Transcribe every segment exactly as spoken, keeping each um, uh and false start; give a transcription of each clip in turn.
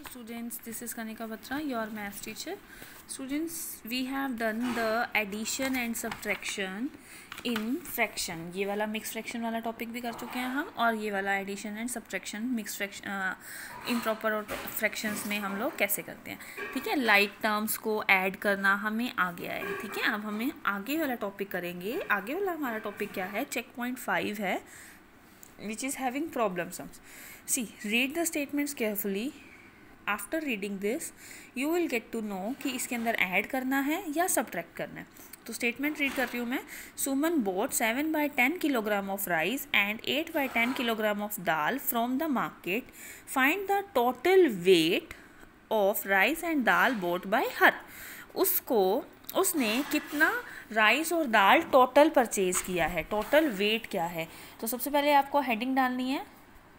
Students, this is Kanika Batra, your maths teacher. Students, we have done the addition and subtraction in fraction. ये वाला mixed fraction वाला topic भी कर चुके हैं हम, और ये वाला addition and subtraction mixed fraction improper fractions में हम लोग कैसे करते हैं. ठीक है, like terms को add करना हमें आ गया है. ठीक है, अब हमें आगे वाला topic करेंगे. आगे वाला हमारा topic क्या है? check point five है, which is having problem sums. See, read the statements carefully. After reading this you will get to know कि इसके अंदर ऐड करना है या सब्ट्रैक्ट करना है. तो स्टेटमेंट रीड कर रही हूँ मैं. Suman bought seven by ten kilogram of rice and eight by ten kilogram of dal from the market. Find the total weight of rice and dal bought by her. उसको उसने कितना राइस और दाल टोटल परचेज किया है. टोटल वेट क्या है? तो सबसे पहले आपको हेडिंग डालनी है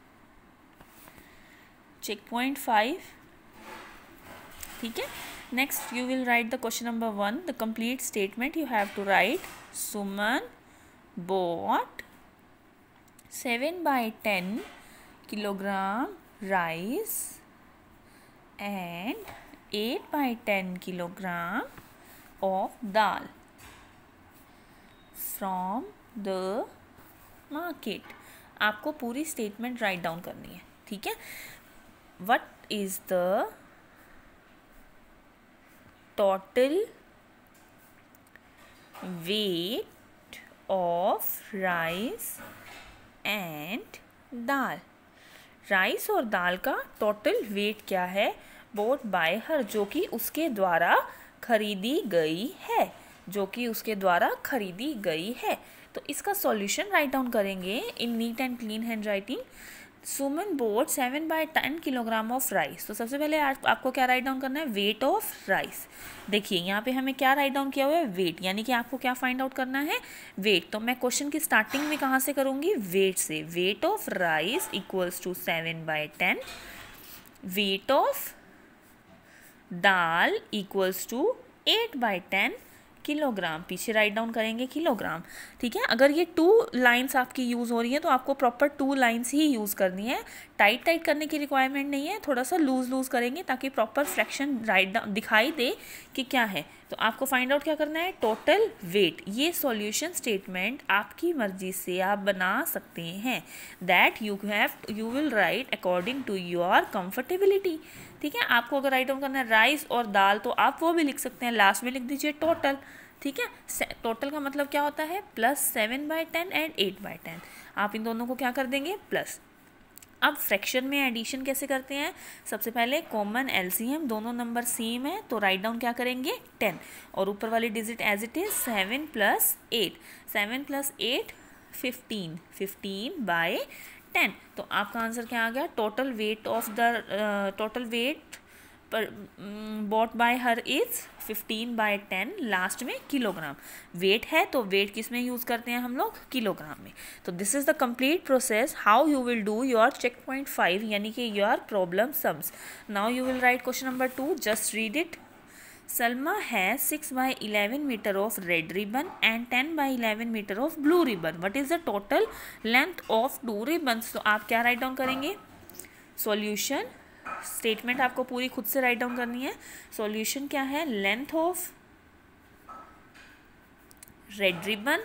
चेक पॉइंट फाइव. ठीक है, next you will write the question number one. The complete statement you have to write. Suman bought seven by ten kilogram rice and eight by ten kilogram of dal from the market. आपको पूरी statement write down करनी है. ठीक है, what is the total weight of rice and dal. Rice और दाल का total weight क्या है? बोट बाय हर, जो कि उसके द्वारा खरीदी गई है. जो कि उसके द्वारा खरीदी गई है. तो इसका सॉल्यूशन राइट डाउन करेंगे in neat and clean handwriting. Suman bought seven by ten kilogram of rice. तो सबसे पहले आप, आपको क्या राइट डाउन करना है? Weight of rice. देखिए यहाँ पे हमें क्या राइट डाउन किया हुआ है? वेट. यानी कि आपको क्या फाइंड आउट करना है? वेट. तो मैं क्वेश्चन की स्टार्टिंग में कहाँ से करूँगी? वेट से. Weight of rice equals to seven by ten. Weight of dal equals to eight by ten kilogram. पीछे राइट डाउन करेंगे किलोग्राम. ठीक है, अगर ये टू लाइंस आपकी यूज़ हो रही हैं तो आपको प्रॉपर टू लाइंस ही यूज़ करनी है. टाइट टाइट करने की रिक्वायरमेंट नहीं है. थोड़ा सा लूज लूज करेंगे ताकि प्रॉपर फ्रैक्शन राइट डाउन दिखाई दे कि क्या है. तो आपको फाइंड आउट क्या करना है? Total weight. ये सॉल्यूशन स्टेटमेंट आपकी मर्जी से आप बना सकते हैं. That you have you will write according to your comfortability. ठीक है, आपको अगर राइट डाउन करना है राइस और दाल तो आप वो भी लिख सकते हैं. लास्ट में लिख दीजिए टोटल. ठीक है, टोटल का मतलब क्या होता है? Plus seven by ten and eight by ten. आप इन दोनों को क्या कर देंगे? प्लस. अब फ्रैक्शन में एडिशन कैसे करते हैं? सबसे पहले कॉमन एलसीएम. दोनों नंबर सेम है तो राइट डाउन क्या करेंगे? टेन. और ऊपर वाली digit as it is seven plus eight. Seven plus eight fifteen. Fifteen by ten. तो आपका आंसर क्या आ गया? Total weight of the total weight पर bought by her is fifteen by ten. Last में किलोग्राम. वेट है तो wait किस में यूज़ करते हैं हम लोग? किलोग्राम में. तो this is the complete process how you will do your check point five यानी कि your problem sums. Now you will write question number two. Just read it. Salma has six by eleven meter of red ribbon and ten by eleven meter of blue ribbon. What is the total length of two ribbons? तो आप क्या write down करेंगे? Solution statement आपको पूरी खुद से write down करनी है. सॉल्यूशन क्या है? Length of red ribbon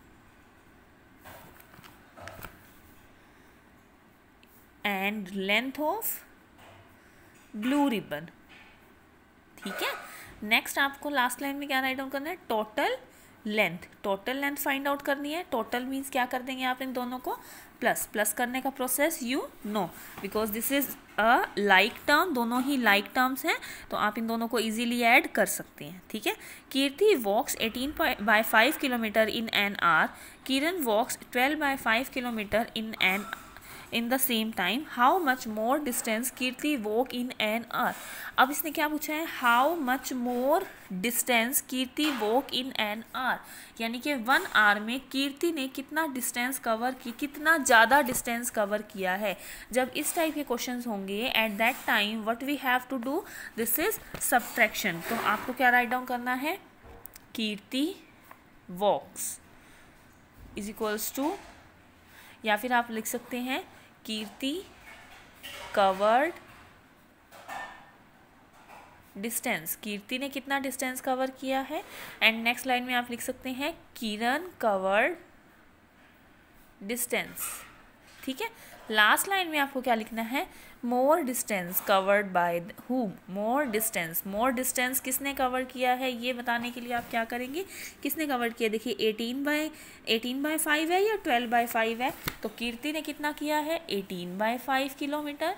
and length of blue ribbon. ठीक है, नेक्स्ट आपको लास्ट लाइन में क्या राइट डाउन करना है? Total length. Total length find out करनी है. टोटल मीन्स क्या कर देंगे आप इन दोनों को? प्लस. प्लस करने का process you know because this is a like term. दोनों ही लाइक टर्म्स हैं तो आप इन दोनों को इजीली ऐड कर सकते हैं. ठीक है, Kirti walks eighteen by five kilometre in an hour. Kiran walks twelve by five kilometre in an in the same time. How much more distance Kirti walk in an hour? अब इसने क्या पूछा है? How much more distance Kirti walk in an hour? यानी कि one hour में कीर्ति ने कितना डिस्टेंस कवर की, कितना ज़्यादा डिस्टेंस कवर किया है. जब इस टाइप के क्वेश्चंस होंगे at that time what we have to do? This is subtraction. तो आपको क्या राइट डाउन करना है? Kirti walks is equals to, या फिर आप लिख सकते हैं कीर्ति कवर्ड डिस्टेंस, कीर्ति ने कितना डिस्टेंस कवर किया है। एंड नेक्स्ट लाइन में आप लिख सकते हैं किरण कवर्ड डिस्टेंस, ठीक है। लास्ट लाइन में आपको क्या लिखना है, more distance covered by whom, more distance, more distance किसने कवर किया है ये बताने के लिए आप क्या करेंगे, किसने कवर किया। देखिए eighteen by eighteen by five है या ट्वेल्व बाय फाइव है, तो कीर्ति ने कितना किया है एटीन बाय फाइव किलोमीटर,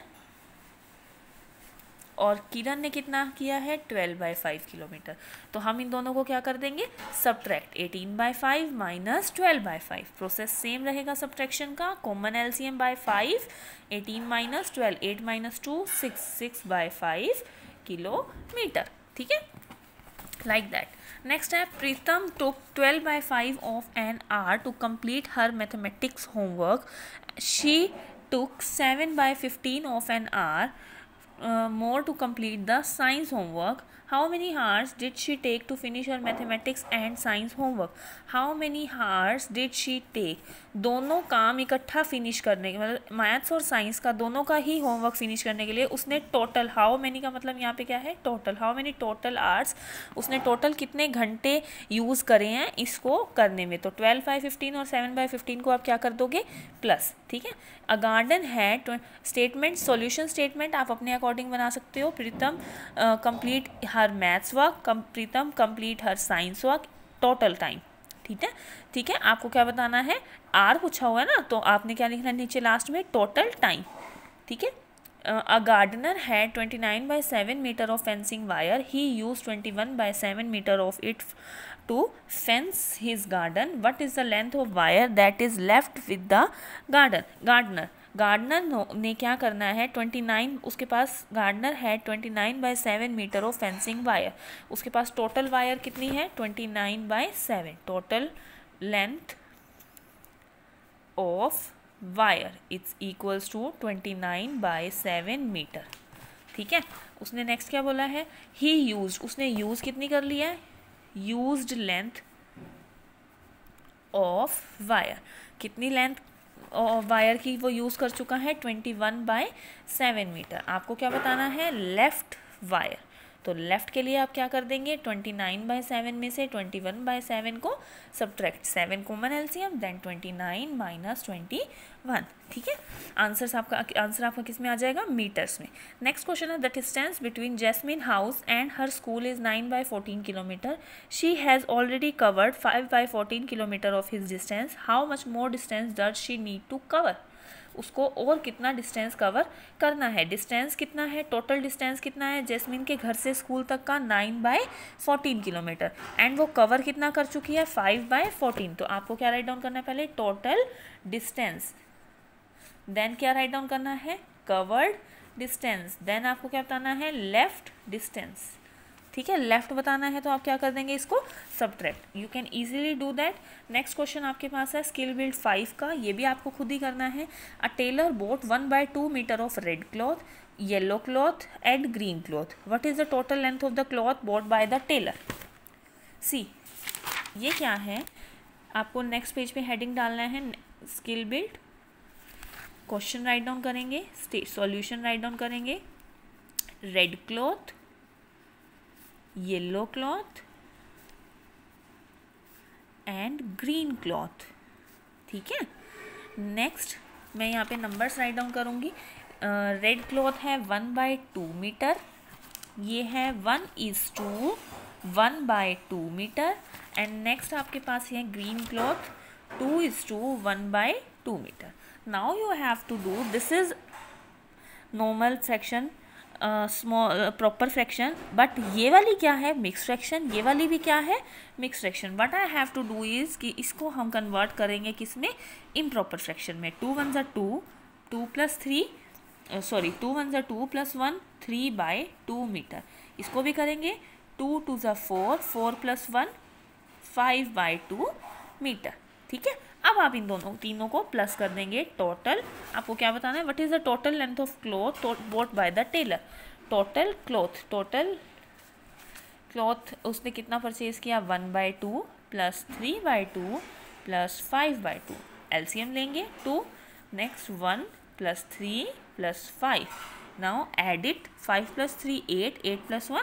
और किरण ने कितना किया है ट्वेल्व बाई फाइव किलोमीटर। तो हम इन दोनों को क्या कर देंगे, subtract, eighteen by five minus twelve by five, process same रहेगा सब्ट्रैक्शन का। Common LCM by five, eighteen minus twelve, eight minus two six, six by five kilometre, ठीक है, लाइक दैट। नेक्स्ट है Pritam took twelve by five of an hour to complete her mathematics homework, she took seven by fifteen of an hour Uh, more to complete the science homework. How many hours did she take to finish her mathematics and science homework? How many hours did she take? दोनों काम इकट्ठा finish करने के, मतलब maths और science का दोनों का ही होमवर्क फिनिश करने के लिए उसने टोटल, हाउ मैनी का मतलब यहाँ पे क्या है total, how many total hours, उसने टोटल कितने घंटे यूज़ करे हैं इसको करने में। तो ट्वेल्व बाई फिफ्टीन और सेवन बाई फिफ्टीन को आप क्या कर दोगे प्लस, ठीक है। अ गार्डन है स्टेटमेंट, सॉल्यूशन स्टेटमेंट आप अपने अकॉर्डिंग बना सकते हो। Pritam complete her maths work, Pritam complete her science work, total time, ठीक है, ठीक है। आपको क्या बताना है, आर पूछा हुआ है ना, तो आपने क्या लिखना है नीचे लास्ट में टोटल टाइम, ठीक है। A gardener had twenty nine by seven metre of fencing wire, he use twenty one by seven metre of it to fence his garden, what is the length of wire that is left with the garden. Gardener gardener ने क्या करना है twenty nine, उसके पास gardener है twenty nine by seven metre of fencing wire, उसके पास total wire कितनी है twenty nine by seven, total length of wire it's equals to twenty nine by seven metre, ठीक है। उसने नेक्स्ट क्या बोला है, ही यूज, उसने यूज कितनी कर लिया है, यूज्ड लेंथ ऑफ वायर, कितनी लेंथ वायर की वो यूज़ कर चुका है twenty one by seven metre. आपको क्या बताना है लेफ़्ट वायर, तो लेफ़्ट के लिए आप क्या कर देंगे ट्वेंटी नाइन बाई सेवन में से ट्वेंटी वन बाई सेवन को subtract, seven common LCM, then twenty nine minus twenty one, ठीक है। आंसर्स आपका आंसर आपका किस में आ जाएगा मीटर्स में। नेक्स्ट क्वेश्चन है the distance between Jasmine house and her school is nine by fourteen kilometre, she has already covered five by fourteen kilometre of his distance, how much more distance does she need to cover, उसको और कितना distance cover करना है। Distance कितना है, total distance कितना है jasmine के घर से स्कूल तक का nine by fourteen kilometre, and वो कवर कितना कर चुकी है फाइव बाई फोर्टीन। तो आपको क्या राइट डाउन करना है पहले टोटल डिस्टेंस, देन क्या राइट डाउन करना है कवर्ड डिस्टेंस, देन आपको क्या बताना है लेफ्ट डिस्टेंस, ठीक है। लेफ्ट बताना है तो आप क्या कर देंगे इसको subtract, you can easily do that. Next question आपके पास है स्किल बिल्ड फाइव का, ये भी आपको खुद ही करना है। A tailor bought one by two metre of red cloth, yellow cloth and green cloth, what is the total length of the cloth bought by the tailor. See ये क्या है, आपको नेक्स्ट पेज पे हेडिंग डालना है skill build, question write down करेंगे, solution right down करेंगे, red cloth, yellow cloth and green cloth, ठीक है। नेक्स्ट मैं यहाँ पे नंबर्स राइट डाउन करूँगी। रेड क्लॉथ है वन बाय टू मीटर, ये है one is two one by two metre, and next आपके पास है green cloth two is two one by two metre. Now you have to do, this is normal fraction, small proper fraction, but ये वाली क्या है mix fraction, ये वाली भी क्या है mix fraction. But I have to do is कि इसको हम कन्वर्ट करेंगे किस में इम्प्रॉपर फ्रैक्शन में। टू वन ज़ा two, two plus three sorry two one ज़ा two plus one, three by two metre, इसको भी करेंगे टू टू ज़ा four, four plus one, five by two metre, ठीक है। अब आप इन दोनों तीनों को प्लस कर देंगे, टोटल आपको क्या बताना है what is the total length of cloth bought by the tailor, total cloth, total cloth उसने कितना परचेज किया one by two plus three by two plus five by two, LCM लेंगे two, next one plus three plus five, now add it, five plus three eight, eight plus one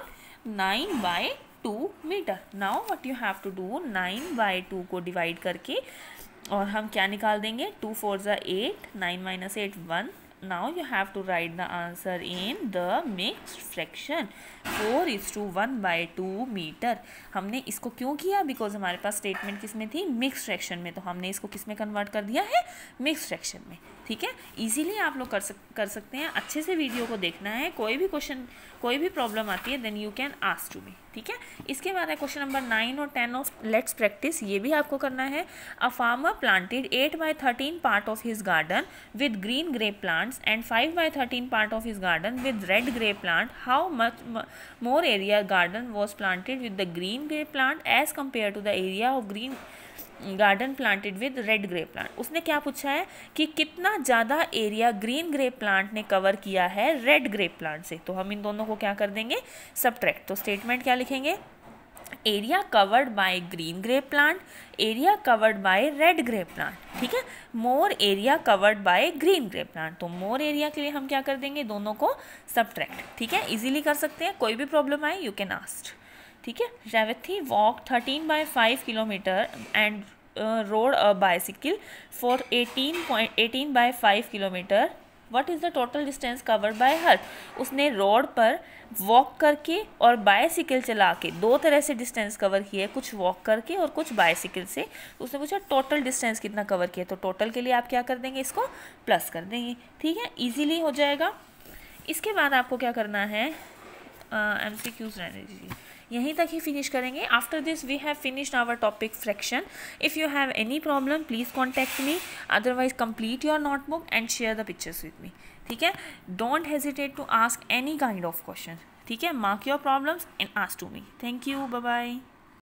nine by two metre. Now what you have to do, nine by two को divide करके और हम क्या निकाल देंगे, two four ज़ा eight, nine minus eight one. Now you have to write the answer in the mixed fraction, four is to one by two metre. हमने इसको क्यों किया, बिकॉज हमारे पास स्टेटमेंट किस में थी, मिक्स फ्रैक्शन में, तो हमने इसको किस में कन्वर्ट कर दिया है, मिक्स फ्रैक्शन में। ठीक है, इजीली आप लोग कर सक कर सकते हैं। अच्छे से वीडियो को देखना है, कोई भी क्वेश्चन कोई भी प्रॉब्लम आती है then you can ask to me. ठीक है, इसके बाद है क्वेश्चन नंबर नाइन और टेन ऑफ लेट्स प्रैक्टिस, ये भी आपको करना है। A farmer planted eight by thirteen part of his garden with green grape plants and five by thirteen part of his garden with red grape plant. How much more area garden was planted with the green grape plant as compare to the area of green garden planted with red grape plant. उसने क्या पूछा है कि कितना ज़्यादा area green grape plant ने cover किया है रेड ग्रेप प्लांट से। तो हम इन दोनों को क्या कर देंगे, सबट्रैक्ट। तो स्टेटमेंट क्या लिखेंगे, area covered by green grape plant, area covered by red grape plant. ठीक है, more area covered by green grape plant. तो मोर एरिया के लिए हम क्या कर देंगे, दोनों को सबट्रैक्ट। ठीक है, इजीली कर सकते हैं, कोई भी प्रॉब्लम आए यू कैन आस्क। ठीक है, Revathi walk thirteen by five kilometre and rode a bicycle for eighteen point eighteen by five kilometre. What is the total distance covered by her. उसने रोड पर वॉक करके और बाइसिकल चला के दो तरह से डिस्टेंस कवर किया है, कुछ वॉक करके और कुछ बाइसिकल से। तो उसने पूछा टोटल डिस्टेंस कितना कवर किया, तो टोटल के लिए आप क्या कर देंगे, इसको प्लस कर देंगे। ठीक है, ईजीली हो जाएगा। इसके बाद आपको क्या करना है, एम सी क्यूज रहने दीजिए, यहीं तक ही फिनिश करेंगे। After this we have finished our topic fraction. If you have any problem please contact me, otherwise complete your notebook and share the pictures with me. ठीक है, don't hesitate to ask any kind of question. ठीक है, mark your problems and ask to me. Thank you, bye bye.